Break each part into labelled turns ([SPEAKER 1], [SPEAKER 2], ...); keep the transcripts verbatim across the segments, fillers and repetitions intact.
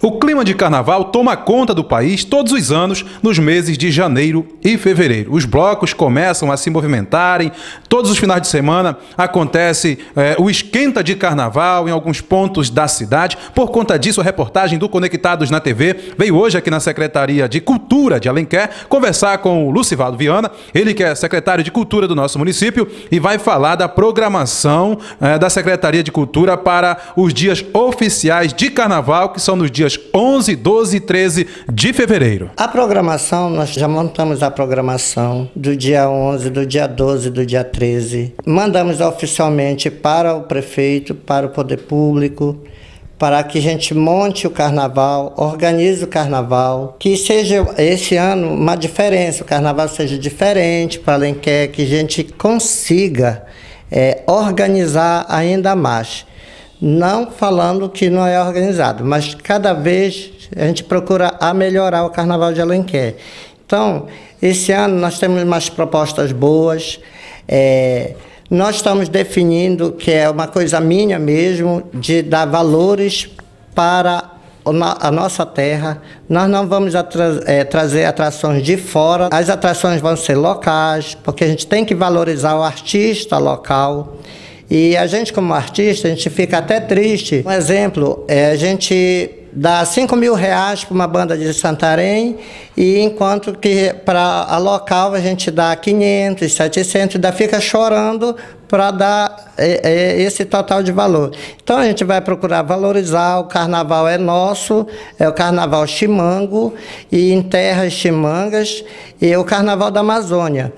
[SPEAKER 1] O clima de carnaval toma conta do país todos os anos, nos meses de janeiro e fevereiro. Os blocos começam a se movimentarem, todos os finais de semana acontece é, o esquenta de carnaval em alguns pontos da cidade. Por conta disso, a reportagem do Conectados na T V veio hoje aqui na Secretaria de Cultura de Alenquer conversar com o Lucivaldo Viana, ele que é secretário de Cultura do nosso município, e vai falar da programação é, da Secretaria de Cultura para os dias oficiais de carnaval, que são nos dias onze, doze e treze de fevereiro.
[SPEAKER 2] A programação, nós já montamos a programação do dia onze, do dia doze, do dia treze. Mandamos oficialmente para o prefeito, para o poder público, para que a gente monte o carnaval, organize o carnaval, que seja esse ano uma diferença, o carnaval seja diferente para Alenquer, que a gente consiga é, organizar ainda mais. Não falando que não é organizado, mas cada vez a gente procura a melhorar o Carnaval de Alenquer. Então, esse ano nós temos umas propostas boas, é, nós estamos definindo, que é uma coisa minha mesmo, de dar valores para a nossa terra. Nós não vamos atra é, trazer atrações de fora, as atrações vão ser locais, porque a gente tem que valorizar o artista local. E a gente, como artista, a gente fica até triste. Um exemplo, é a gente dá cinco mil reais para uma banda de Santarém, e enquanto que para a local a gente dá quinhentos, setecentos, ainda fica chorando para dar é, é, esse total de valor. Então a gente vai procurar valorizar, o carnaval é nosso, é o carnaval chimango, e em terras chimangas, e o carnaval da Amazônia.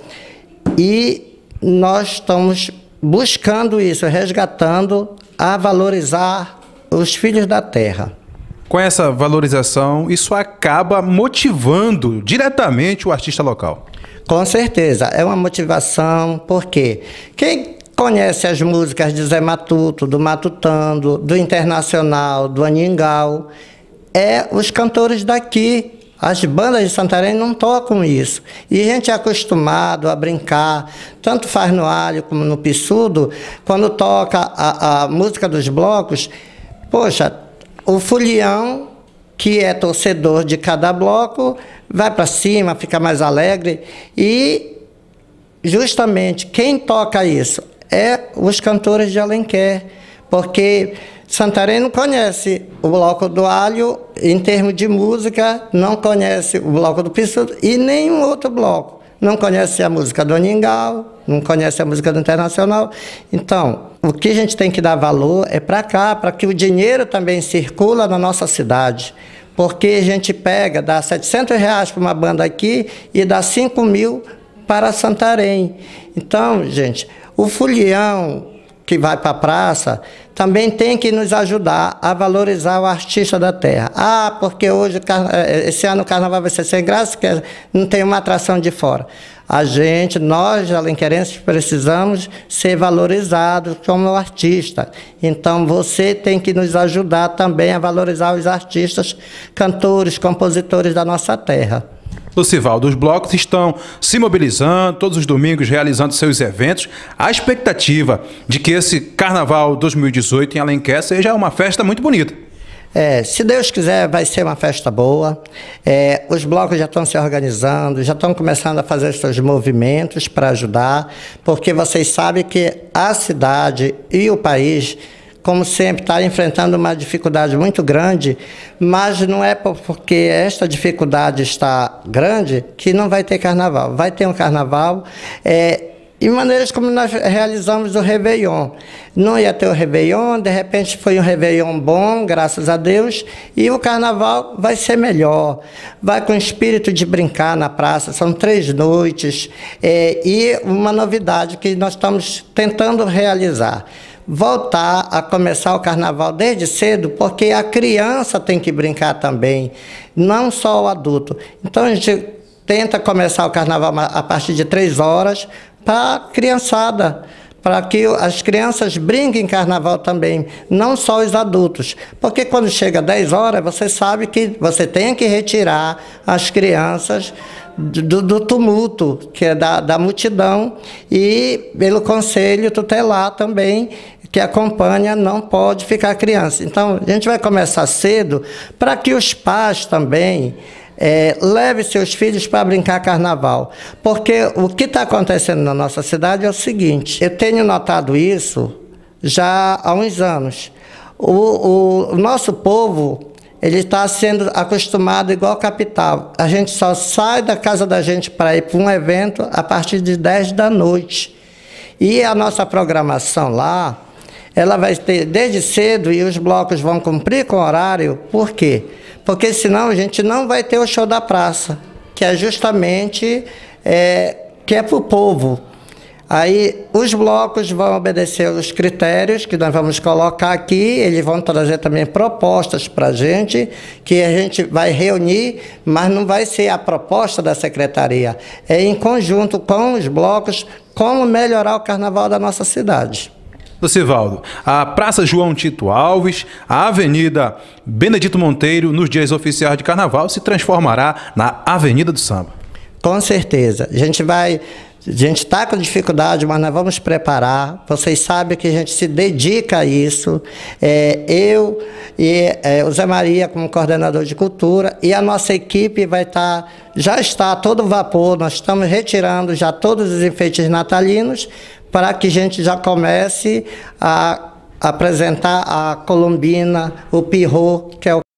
[SPEAKER 2] E nós estamos buscando isso, resgatando a valorizar os filhos da terra.
[SPEAKER 1] Com essa valorização, isso acaba motivando diretamente o artista local.
[SPEAKER 2] Com certeza, é uma motivação, porque quem conhece as músicas de Zé Matuto, do Matutando, do Internacional, do Aningal, é os cantores daqui. As bandas de Santarém não tocam isso. E a gente é acostumado a brincar, tanto faz no alho como no pissudo, quando toca a, a música dos blocos, poxa, o folião, que é torcedor de cada bloco, vai para cima, fica mais alegre. E justamente quem toca isso é os cantores de Alenquer, porque Santarém não conhece o Bloco do Alho em termos de música, não conhece o Bloco do Pissudo e nenhum outro bloco. Não conhece a música do Aningal, não conhece a música do Internacional. Então, o que a gente tem que dar valor é para cá, para que o dinheiro também circula na nossa cidade. Porque a gente pega, dá setecentos reais para uma banda aqui e dá cinco mil para Santarém. Então, gente, o folião que vai para a praça, também tem que nos ajudar a valorizar o artista da terra. Ah, porque hoje, esse ano o carnaval vai ser sem graça, porque não tem uma atração de fora. A gente, nós, alenquerenses, precisamos ser valorizados como artista. Então, você tem que nos ajudar também a valorizar os artistas, cantores, compositores da nossa terra.
[SPEAKER 1] Lucivaldo, os blocos estão se mobilizando, todos os domingos realizando seus eventos. A expectativa de que esse Carnaval dois mil e dezoito em Alenquer seja uma festa muito bonita.
[SPEAKER 2] É, se Deus quiser, vai ser uma festa boa. É, os blocos já estão se organizando, já estão começando a fazer seus movimentos para ajudar, porque vocês sabem que a cidade e o país, como sempre, está enfrentando uma dificuldade muito grande, mas não é porque esta dificuldade está grande que não vai ter carnaval. Vai ter um carnaval, é, e maneiras como nós realizamos o Réveillon. Não ia ter o Réveillon, de repente foi um Réveillon bom, graças a Deus, e o carnaval vai ser melhor. Vai com o espírito de brincar na praça, são três noites, é, e uma novidade que nós estamos tentando realizar. Voltar a começar o carnaval desde cedo, porque a criança tem que brincar também, não só o adulto. Então a gente tenta começar o carnaval a partir de três horas para a criançada, para que as crianças brinquem carnaval também, não só os adultos. Porque quando chega dez horas, você sabe que você tem que retirar as crianças do, do tumulto, que é da, da multidão, e pelo conselho tutelar também, que acompanha não pode ficar criança. Então, a gente vai começar cedo para que os pais também é, levem seus filhos para brincar carnaval. Porque o que está acontecendo na nossa cidade é o seguinte, eu tenho notado isso já há uns anos. O, o, o nosso povo, ele está sendo acostumado igual a capital. A gente só sai da casa da gente para ir para um evento a partir de dez da noite. E a nossa programação lá, ela vai ter desde cedo e os blocos vão cumprir com o horário. Por quê? Porque senão a gente não vai ter o show da praça, que é justamente é, que é para o povo. Aí os blocos vão obedecer os critérios que nós vamos colocar aqui, eles vão trazer também propostas para a gente, que a gente vai reunir, mas não vai ser a proposta da secretaria, é em conjunto com os blocos, como melhorar o carnaval da nossa cidade.
[SPEAKER 1] Lucivaldo, a Praça João Tito Alves, a Avenida Benedito Monteiro, nos dias oficiais de carnaval, se transformará na Avenida do Samba.
[SPEAKER 2] Com certeza. A gente vai... A gente está com dificuldade, mas nós vamos preparar. Vocês sabem que a gente se dedica a isso. É, eu e é, o Zé Maria como coordenador de cultura e a nossa equipe vai estar, já está a todo vapor. Nós estamos retirando já todos os enfeites natalinos para que a gente já comece a apresentar a colombina, o pirrô, que é o